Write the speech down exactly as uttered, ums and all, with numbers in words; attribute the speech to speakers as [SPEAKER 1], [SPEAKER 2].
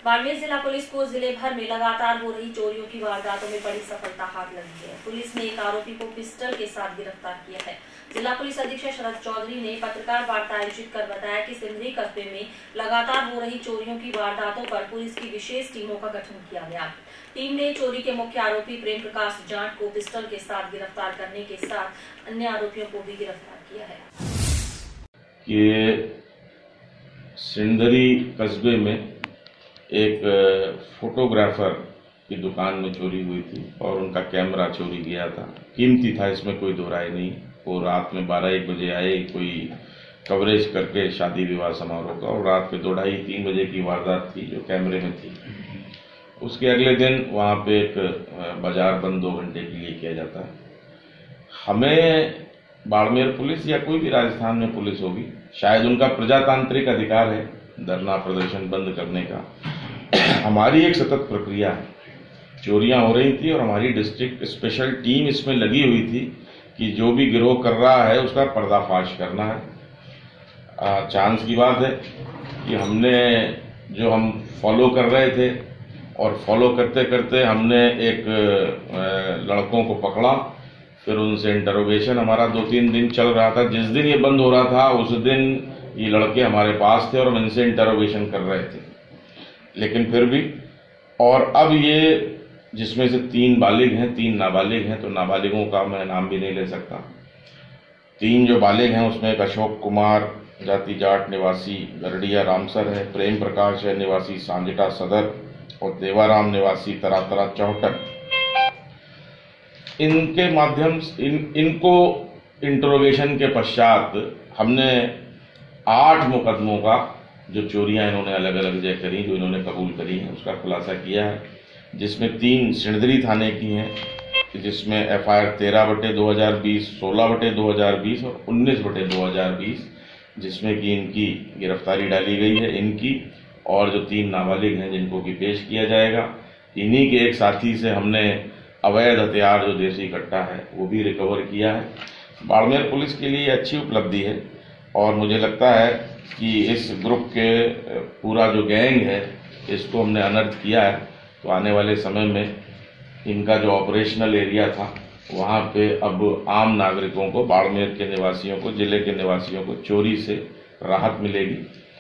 [SPEAKER 1] बाड़मेर जिला पुलिस को जिले भर में लगातार हो रही चोरियों की वारदातों में बड़ी सफलता हाथ लगी है। पुलिस ने एक आरोपी को पिस्टल के साथ गिरफ्तार किया है। जिला पुलिस अधीक्षक शरद चौधरी ने पत्रकार वार्ता आयोजित कर बताया कि सिंधरी कस्बे में लगातार हो रही चोरियों की वारदातों पर पुलिस की विशेष टीमों का गठन किया गया। टीम ने चोरी के मुख्य आरोपी प्रेम प्रकाश जाट को पिस्टल के साथ गिरफ्तार करने के साथ अन्य आरोपियों को भी गिरफ्तार किया है।
[SPEAKER 2] ये सिंधरी कस्बे में एक फोटोग्राफर की दुकान में चोरी हुई थी और उनका कैमरा चोरी गया था। कीमती था, इसमें कोई दो राय नहीं। वो रात में बारह एक बजे आए कोई कवरेज करके शादी विवाह समारोह का, और रात के दो ढाई तीन बजे की वारदात थी जो कैमरे में थी। उसके अगले दिन वहाँ पे एक बाजार बंद दो घंटे के लिए किया जाता है। हमें बाड़मेर पुलिस या कोई भी राजस्थान में पुलिस होगी, शायद उनका प्रजातांत्रिक अधिकार है धरना प्रदर्शन बंद करने का। हमारी एक सतत प्रक्रिया है। चोरियां हो रही थी और हमारी डिस्ट्रिक्ट स्पेशल टीम इसमें लगी हुई थी कि जो भी गिरोह कर रहा है उसका पर्दाफाश करना है। आ, चांस की बात है कि हमने जो हम फॉलो कर रहे थे और फॉलो करते करते हमने एक लड़कों को पकड़ा। फिर उनसे इंटरोगेशन हमारा दो तीन दिन चल रहा था। जिस दिन ये बंद हो रहा था उस दिन ये लड़के हमारे पास थे और हम इनसे इंटरोगेशन कर रहे थे, लेकिन फिर भी। और अब ये जिसमें से तीन बालिग हैं, तीन नाबालिग हैं, तो नाबालिगों का मैं नाम भी नहीं ले सकता। तीन जो बालिग हैं उसमें एक अशोक कुमार जाति जाट निवासी गरडिया रामसर है, प्रेम प्रकाश है निवासी सांजटा सदर, और देवाराम निवासी तरातरा चौहटन। इनके माध्यम इन इनको इंटरोगेशन के पश्चात हमने आठ मुकदमों का, जो चोरियां इन्होंने अलग अलग जगह करी, जो इन्होंने कबूल करी हैं, उसका खुलासा किया है। जिसमें तीन सिंधरी थाने की हैं, जिसमें एफ आई आर तेरह बटे दो हजार बीस, सोलह बटे दो हजार बीस और उन्नीस बटे दो हजार बीस, जिसमें कि इनकी गिरफ्तारी डाली गई है इनकी, और जो तीन नाबालिग हैं जिनको कि पेश किया जाएगा। इन्हीं के एक साथी से हमने अवैध हथियार जो देसी कट्टा है वो भी रिकवर किया है। बाड़मेर पुलिस के लिए अच्छी उपलब्धि है और मुझे लगता है कि इस ग्रुप के पूरा जो गैंग है इसको हमने अनर्थ किया है। तो आने वाले समय में इनका जो ऑपरेशनल एरिया था वहाँ पे अब आम नागरिकों को, बाड़मेर के निवासियों को, जिले के निवासियों को चोरी से राहत मिलेगी।